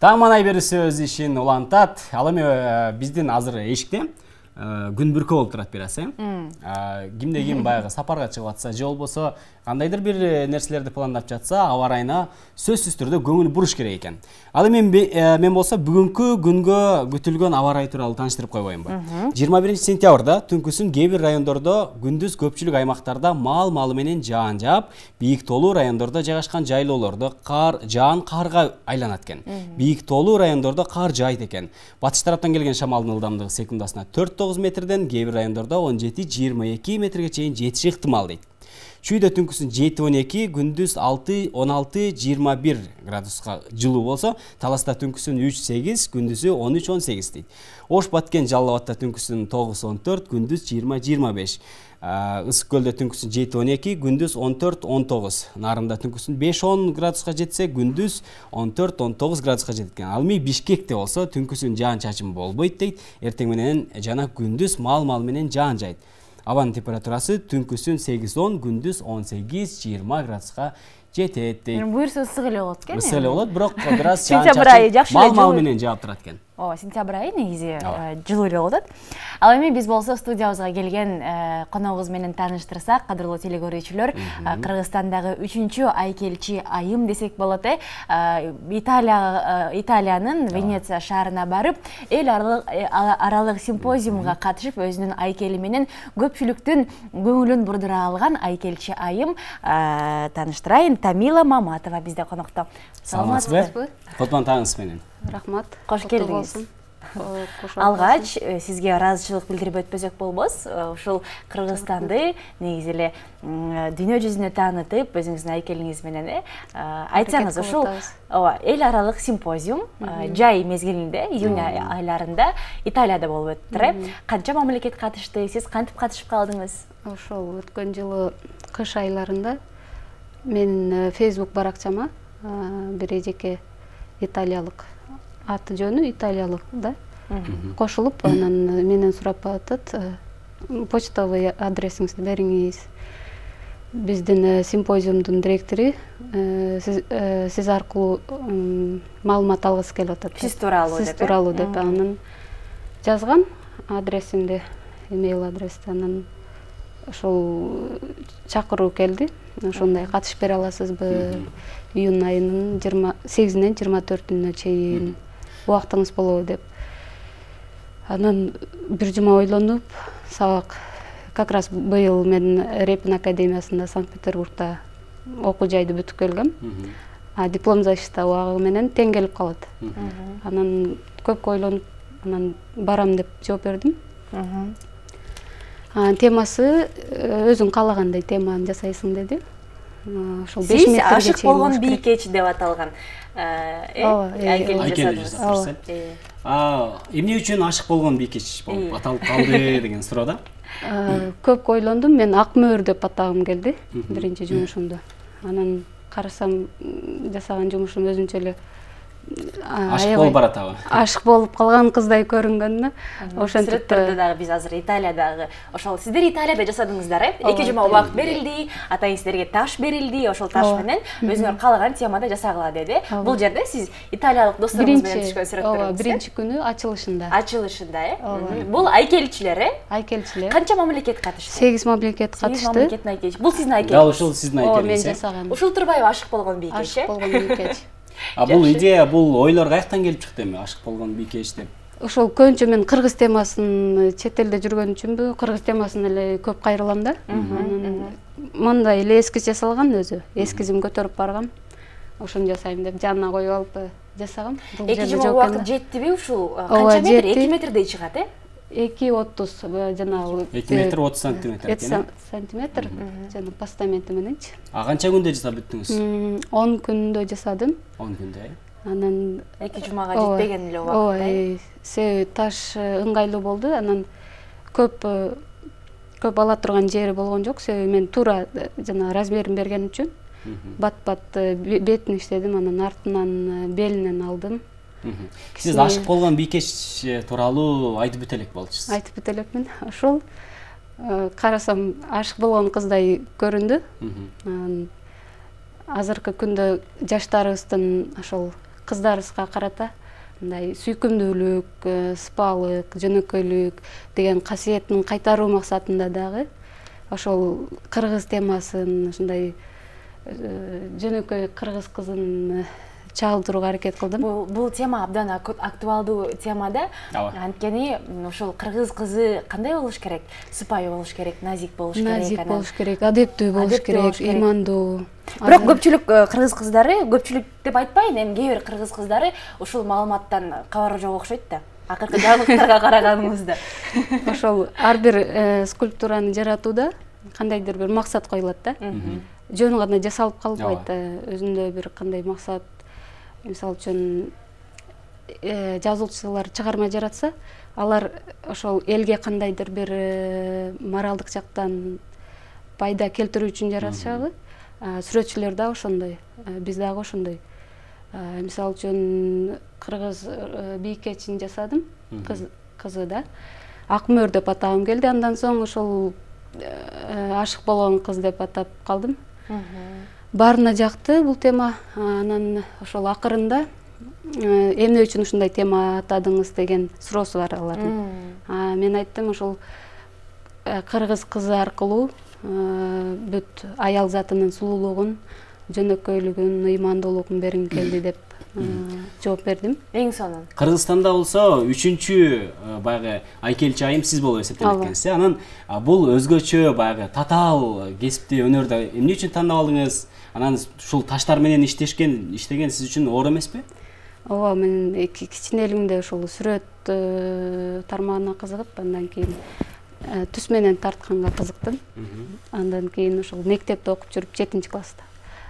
Таңманай берісі өз ішін улантат. Ал эми биздин азыр эшикте күн бүркө болуп турат берасы. Кимде ким баягы сапарга чыгып атса, же болбосо кандайдыр бир нерселерди пландап жатса, аба ырайына сөзсүз түрдө көңүл буруш керек экен. Ал эми мен болсо бүгүнкү күнгө күтүлгөн аба ырайы тууралуу тааныштырып койбоймунбу? 21 сентябрда түнкүсүн кээ бир райондордо, күндүз көпчүлүк аймактарда мал менен жаан жаап, бийик тоолуу райондордо жайгашкан жайлоолордо жаан карга айланат экен. Бийик тоолуу райондордо кар жаайт экен. Батыш тараптан келген шамалдын ылдамдыгы секундасына 4-9 метрден, кээ бир райондордо 17-22 метрге чейин жетиши ыктымал дейт. Чүйдө түнкүсүн 7-12, күндүз 6-16-21 градуска жылуу болсо, Таласта түнкүсүн 3-8, күндүзү 13-18 дейт. Ош Баткен Жалал Абадта түнкүсүн 9-14, күндүз 20-25. Ысык көлдө түнкүсүн 7-12, күндүз 14-19. Нарында түнкүсүн 5-10 градуска жетсе, күндүз 14-19 градуска жеткен. Ал эми Бишкекте болсо түнкүсүн жаан чачым болбойт дейт. Эртең менен жана күндүз мал менен жаан жайт. Абанын температурасы түнкүсүн 8-10, күндүз 18-20 градуска жетет дейт. Буюрса ысык эле болот экен. Ысык эле болот, бирок бир аз жаан чачым мал менен жаап турат экен. Сентябрь айы негизи жылуу эле болот. Ал эми биз болсо студиябызга келген коногубуз менен тааныштырсак, кадырлуу теле-көрүүчүлөр, Кыргызстандагы 3-чү айкелчи айым десек болот. Италиянын Венеция шаарына барып, эл аралык симпозиумга катышып, өзүнүн айкели менен көпчүлүктүн көңүлүн бурдура алган айкелчи айым, тааныштырайын, Тамила Маматова бизде конокто. Саламатсызбы? Котман таңыңыз менен. Рахмат. Кош келдиңиз. Алгач сизге ыраазычылык билдирип өтпөсөк болбос. Ушул Кыргызстанды негизи эле дүйнө жүзүнө таанытып, өзүңүздүн айкелиңиз менен айтсаңыз, ушул эл аралык симпозиум жай мезгилинде, июнь айларында Италияда болуп өттү. Канча мамлекет катышты? Сиз кантип катышып калдыңыз? Ошол өткөн жылы кыш айларында мен Facebook баракчама бир эжеке италиялык, аты жөнү италиялык да, кошулуп, анан менен сурап атат, почтовый адресиңизди бериңиз. Биздин симпозиумдун директору сиз аркылуу маалымат алгысы келип атат. Сиз тууралуу деп анан жазгам адресимди, имейл адрести, анан ошол чакыруу келди. Ошондой катышып бере аласызбы? Июнь айынын 28-нен 24-үнө чейин убактыңыз болобу деп. Анан бир жума ойлонуп, сабак как раз быйыл мен Репин академиясында Санкт-Петербургда окуу жайды бүтүп келгем. Диплом защита убагы менен тең келип калат. Анан көп ойлонуп, анан барам деп жооп бердим. Темасы өзүң каалагандай теманы жасайсың деди. Ошол 5 метрге чейин. Сиз ашык болгон бийкеч деп аталган. Айкел жасадыңыз. Эмне үчүн ашык болгон бийкеч болуп аталып калды деген суроодо? Көп ойлондум, мен ак мөөр деп атагым келди биринчи жумушумда. Анан карасам жасаган жумушум өзүнчө эле ашык болуп баратабы? Ашык болуп калган кыздай көрүнгөн да. Ошентип дагы биз азыр Италиядагы, ошол сиздер Италияда жасадыңыздар, 2 жума убакыт берилди, атайын сиздерге таш берилди, ошол таш менен өзүңөр каалаган темада жасагыла деди. Бул жерде сиз италиялык досторуңуз менен түшкөн сүрөттөрүңүз. Биринчи күнү ачылышында. Бул айкелчилер, Айкелчилер. Канча мамлекет катышты? 8 мамлекет катышты. Бул сиздин айкелиңиз? Да, ошол сиздин айкелиңиз. Мен жасаган. Ушул турбайбы ашык болгон бийкеч? Ашык болгон бийкеч. Бул идея, бул ойлор каяктан келип чыкты эми, ашык болгон бийкеч деп? Ошол көбүнчө мен кыргыз темасын чет элде жүргөн үчүнбү, кыргыз темасын эле көп кайрылам да. Мындай эле эскиз жасалган өзү. Эскизим көтөрүп баргам. Ошону жасайм деп жанына коюп алып жасагам. 2 жума убакыт жеттиби ушул? Канча метр? 2 метрдей чыгат, 2,30 жанагы 2 метр 30 сантиметр экен. Сантиметр жана постаменти мененчи. Канча күндө жасап бүттүңүз? 10 күндө жасадым. 10 күндө, Анан 2 жумага жетпеген эле убакыт. Себеби таш ыңгайлуу болду, анан көп ала турган жери болгон жок. Себеби мен туура жана размерин берген үчүн бат-бат бетин иштедим, анан артынан белинен алдым. Сиз ашык болгон бийкеч тууралуу айтып өтө элек болчусуз. Айтып өтө элекмин. Ошол карасам ашык болгон кыздай көрүндү. Азыркы күндө жаштарыбыздын ошол кыздарыбызга карата мындай сүйкүмдүүлүк, сыпалык, жөнөкөйлүк деген касиетин кайтаруу максатында дагы ошол кыргыз темасын ушундай жөнөкөй кыргыз кызын чагылдырууга аракет кылдым. Бул тема абдан актуалдуу тема да. Анткени ошол кыргыз кызы кандай болуш керек? Сыпайы болуш керек, назик болуш керек, назик болуш керек, адептүү болуш керек, ыймандуу. Бирок көпчүлүк кыргыз кыздары, көпчүлүк деп айтпайын, эми кээ бир кыргыз кыздары ушул маалыматтан кабары жок окшойт да. Акыркы жаңылыктарга караганыбызда. Ошол ар бир скульптураны жаратууда кандайдыр бир максат коюлат да. Жөн гана жасалып калбайт, өзүндө бир кандай максат. Мисалы үчүн жазуучулар чыгарма жаратса, алар ошол элге кандайдыр бир моралдык жактан пайда келтирүү үчүн жаратышабы. Сүрөтчүлөр да ошондой, биз дагы ошондой. Мисалы үчүн кыргыз бийкечин жасадым, кызы да. Ак мөр деп атагым келди, андан соң ошол ашык болгон кыз деп атап калдым. Баарына жакты бул тема. Анан ошол акырында эмне үчүн ушундай тема атадыңыз деген суроосу бар алардын. Мен айттым, ошол кыргыз кызы аркылуу бүт аял затынын сулуулугун, жөнөкөйлүгүн, ыймандуулугун бергим келди деп жооп бердим. Эң сонун. Кыргызстанда болсо 3-чү баягы айкелчи айым сиз болуп эсептелет экенсиз. Анан бул өзгөчө баягы татаал кесипти өнөрдө эмне үчүн тандап алдыңыз? Анан ушул таштар менен иштеген сиз үчүн оор эмеспи? Ооба, мен кичинелигимде ушул сүрөт тармагына кызыгып, андан кийин түс менен тартканга кызыктым. Андан кийин ошол мектепте окуп жүрүп 7-класста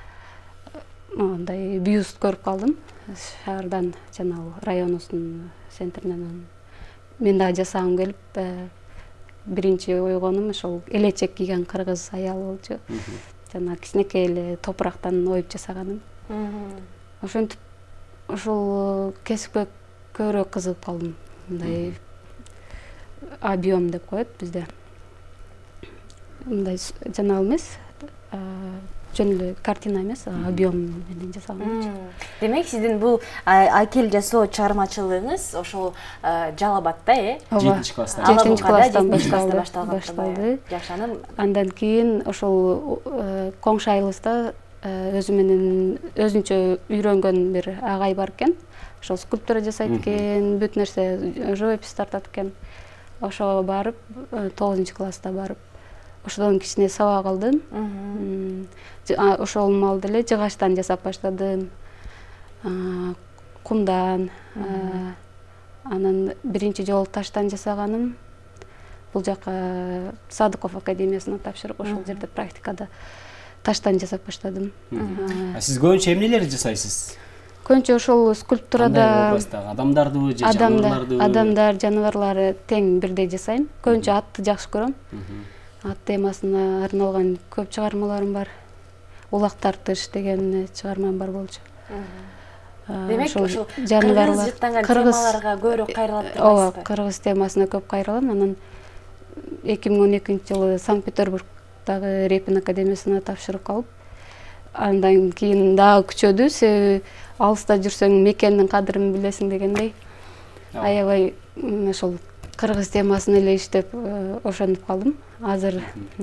андай бюст көрүп калдым. Шаардан жана районубуздун центринен. Мен да жасагым келип, биринчи ойгонум ошол элечек кийген кыргыз аял болчу. Жана кичинекей эле топурактан оюп жасаганым. Ошентип ошол кесипке көбүрөөк кызыгып калдым. Мындай объем деп коет бизде. Мындай жанагы эмес, жөн эле картина эмес, объем менен жасаган. Демек, сиздин бул айкел жасоо чыгармачылыгыңыз ошол Жалалабадда, 7-класста. 7-класстан башталды. Жакшы. Андан кийин ошол коңшу айылыбызда өзүнчө үйрөнгөн бир агай бар экен. Ошол скульптура жасайт экен, бүт нерсе живопись тартат экен. Ошого барып, 9-класста барып, ошодон кичине сабак алдым. Ошол маалда эле жыгачтан жасап баштадым. Кумдан, анан биринчи жолу таштан жасаганым. Бул жака Садыков академиясына тапшырып, ошол жерде практикада таштан жасап баштадым. Сиз көбүнчө эмнелерди жасайсыз? Көбүнчө ошол скульптурада адамдарды же жаныбарларды? Адамдар, жаныбарларды тең бирдей жасайм. Көбүнчө атты жакшы көрөм. Ат темасына арналган көп чыгармаларым бар. Улак тартыш деген чыгармам бар болчу. Демек, ошол кыргыз жыттанган темаларга көбүрөөк кайрылат деп атасызбы? Ооба, кыргыз темасына көп кайрылам. Анан 2012-жылы Санкт-Петербургдагы Репин академиясына тапшырып калып, андан кийин дагы күчөдү, себеби алыста жүрсөң мекендин кадырын билесиң дегендей. Аябай ошол кыргыз темасын эле иштеп ошентип калдым. Азыр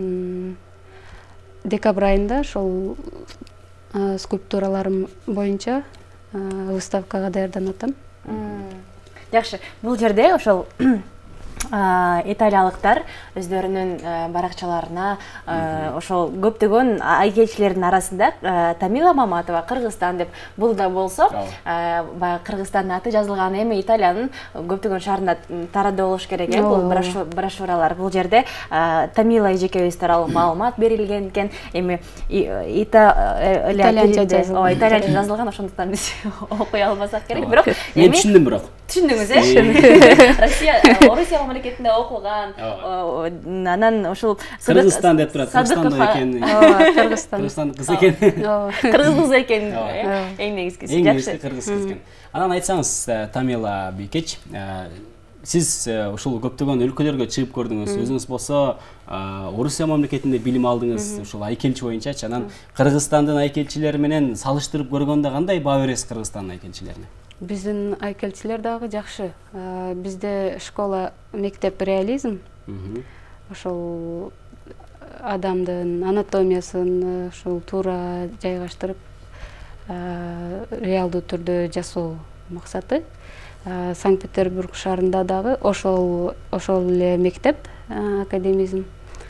декабрь айында ошол скульптураларым боюнча выставкага даярданып атам. Жакшы. Бул жерде ошол италиялыктар өздөрүнүн баракчаларына ошол көптөгөн айкелчилердин арасында Тамила Маматова Кыргызстан деп бул да болсо баягы Кыргызстандын аты жазылган, эми Италиянын көптөгөн шаарында таратып болуш керек бул брошюралар. Бул жерде Тамила эжекебиз тууралуу маалымат берилген экен. Эми итальянча жазылган, ошондуктан биз окуй албасак керек. Бирок мен түшүндүм, бирок түшүндүңүз, Орусия мамлекетинде окуган, анан ошол Кыргызстан деп турат, Кыргызстан экен. Кыргызстан кыз экен. Кыргыз кыз экен. Эң негизгиси. Эң негизги кыргыз кыз экен. Анан айтсаңыз, Тамила бийкеч, сиз ушул көптөгөн өлкөлөргө чыгып көрдүңүз, өзүңүз болсо Орусия мамлекетинде билим алдыңыз, ушул айкелчи боюнчачы. Анан Кыргызстандын айкелчилери менен салыштырып көргөндө кандай баа бересиз Кыргызстандын айкелчилерине? Биздин айкелчилер дагы жакшы. Бизде школа, мектеп реализм. Ошол адамдын анатомиясын ушул туура жайгаштырып, реалдуу түрдө жасоо максаты. Санкт-Петербург шаарында дагы ошол эле мектеп, академизм.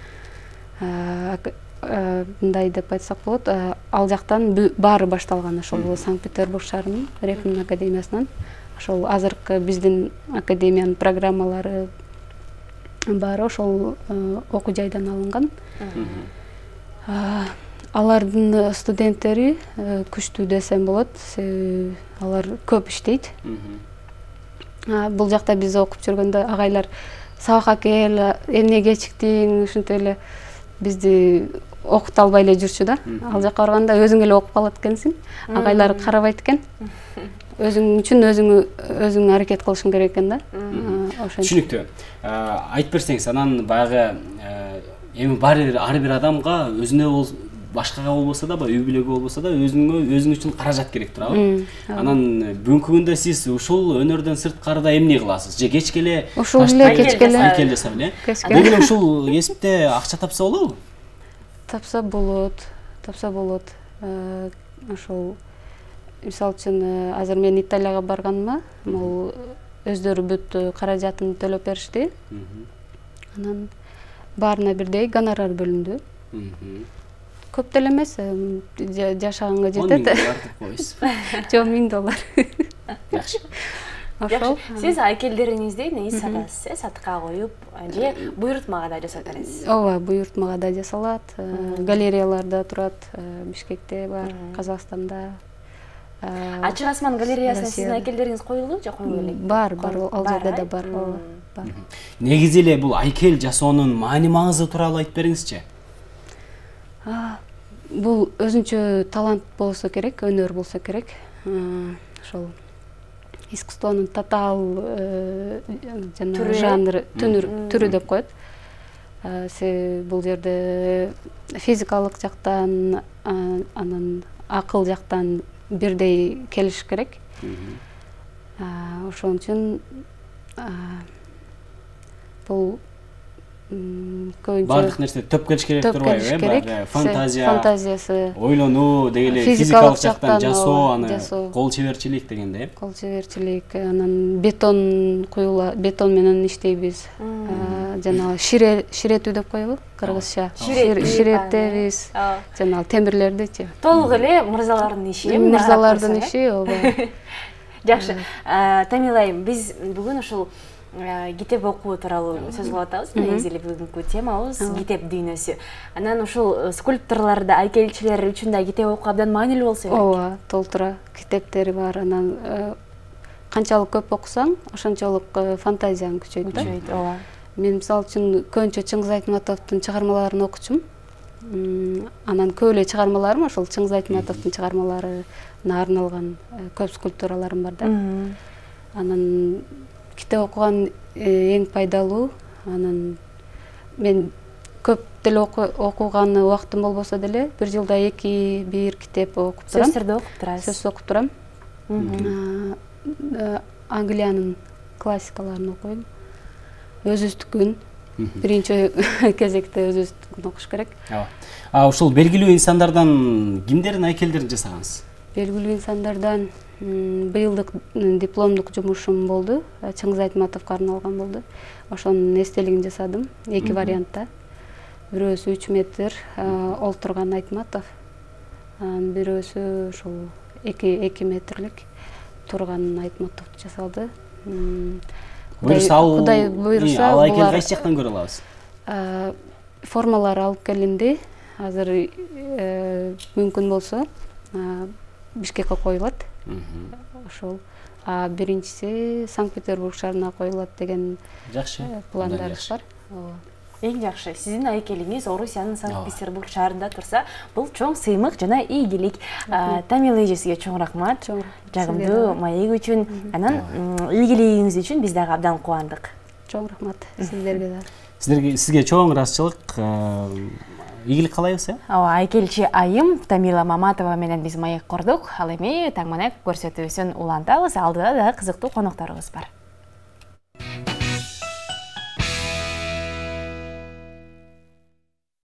Мындай деп айтсак болот, ал жактан баары башталган ошол Санкт-Петербург шаарынын Репин академиясынан. Ошол азыркы биздин академиянын программалары баары ошол окуу жайдан алынган. Алардын студенттери күчтүү десем болот, алар көп иштейт. Бул жакта биз окуп жүргөндө агайлар сабакка кел, эмне кечиктиң, ушинтип эле бизди окута албай эле жүрчү да. Ал жакка барганда өзүң эле окуп калат экенсиң. Агайлар карабайт экен. Өзүң үчүн өзүң аракет кылышың керек экен да. Түшүнүктүү. Айтып берсеңиз, анан баягы эми ар бир адамга өзүнө башкага болбосо да, үй бүлөгө болбосо да өзүң үчүн каражат керек турабы? Анан бүгүнкү күндө сиз ушул өнөрдөн сырткарыда эмне кыласыз? Же кечке эле ушул эле кечке эле айкел жасап эле? Деги эле ушул кесипте акча тапса болобу? Тапса болот. Ошол мисалы үчүн азыр мен Италияга барганымда, могу өздөрү бүт каражатын төлөп беришти. Анан баарына бирдей гонорар бөлүндү. Көп деле эмес, жашаганга жетет. Жок, $1000. Жакшы. Ошол. Сиз айкелдериңизди эмне сатасыз, сатыкка коюп, же буйрутмага да жасап бересиз? Ооба, буйрутмага да жасалат. Галереяларда турат, Бишкекте бар, Казакстанда. Ачык асман галереясына сиздин айкелдериңиз коюлду же койбой элек? Бар, ал жерде да бар. Негизи эле бул айкел жасоонун маани-маңызы тууралуу айтып бериңизчи. Бул өзүнчө талант болсо керек, өнөр болсо керек. Ошол искусствонун татаал жанры, түрү деп коет. Бул жерде физикалык жактан, анан акыл жактан бирдей келиш керек. Ошон үчүн бул бардык нерсе төп келиш керек турбайбы? Фантазиясы, ойлонуу, деги эле физикалык жактан жасоо, аны кол чеберчилик дегенде. Кол чеберчилик, анан бетон менен иштейбиз. Жанагы ширетүү деп коебу, кыргызча. Ширетебиз. Жанагы темирлердичи. Толук эле мырзалардын иши. Мырзалардын иши, ооба. Жакшы. Тамила айым, биз бүгүн ушул китеп окуу тууралуу сөз кылып атабыз. Негизи эле бүгүнкү темабыз китеп дүйнөсү. Анан ушул скульпторлордо, айкелчилер үчүн да китеп окуу абдан маанилүү болсо керек. Ооба, толтура китептери бар. Анан канчалык көп окусаң, ошончолук фантазияң күчөйт да. Ооба. Мен мисалы үчүн көбүнчө Чыңгыз Айтматовдун чыгармаларын окучумун. Анан көп эле чыгармаларым ошол Чыңгыз Айтматовдун чыгармаларына арналган көп скульптураларым бар да. Анан китеп окуган эң пайдалуу. Анан мен көп деле окуган убактым болбосо деле, бир жылда 2-1 китеп окуп турам. Сөздөрдү окуп турасыз? Сөз окуп турам. Англиянын классикаларын окуйм. Өзүбүздүкүн биринчи кезекте өзүбүздүкүн окуш керек. Ушул белгилүү инсандардан кимдердин айкелдерин жасагансыз? Белгилүү инсандардан быйылдык дипломдук жумушум болду. Чыңгыз Айтматовго арналган болду. Ошонун эстелигин жасадым 2 вариантта. Бирөөсү 3 метр олтурган Айтматов, бирөөсү ошол 2 метрлик турган Айтматовду жасалды. Кудай буйруса, ал айкел кайсы жактан көрө алабыз? Формалары алып келинди. Азыр мүмкүн болсо Бишкекке коюлат. Ошол. Биринчиси Санкт-Петербург шаарына коюлат деген жакшы пландарыбыз бар. Эң жакшы. Сиздин айкелиңиз Орусиянын Санкт-Петербург шаарында турса, бул чоң сыймык жана ийгилик. Тамила эжесиге чоң рахмат. Жагымдуу маек үчүн, анан ийгилигиңиз үчүн биз дагы абдан кубандык. Чоң рахмат сиздерге да. Сизге чоң ыраазычылык, ийгилик каалайбыз, Ооба, айкелчи айым Тамила Маматова менен биз маек курдук. Ал эми таң маек көрсөтүүсүн улантабыз. Алдыда да кызыктуу конокторубуз бар.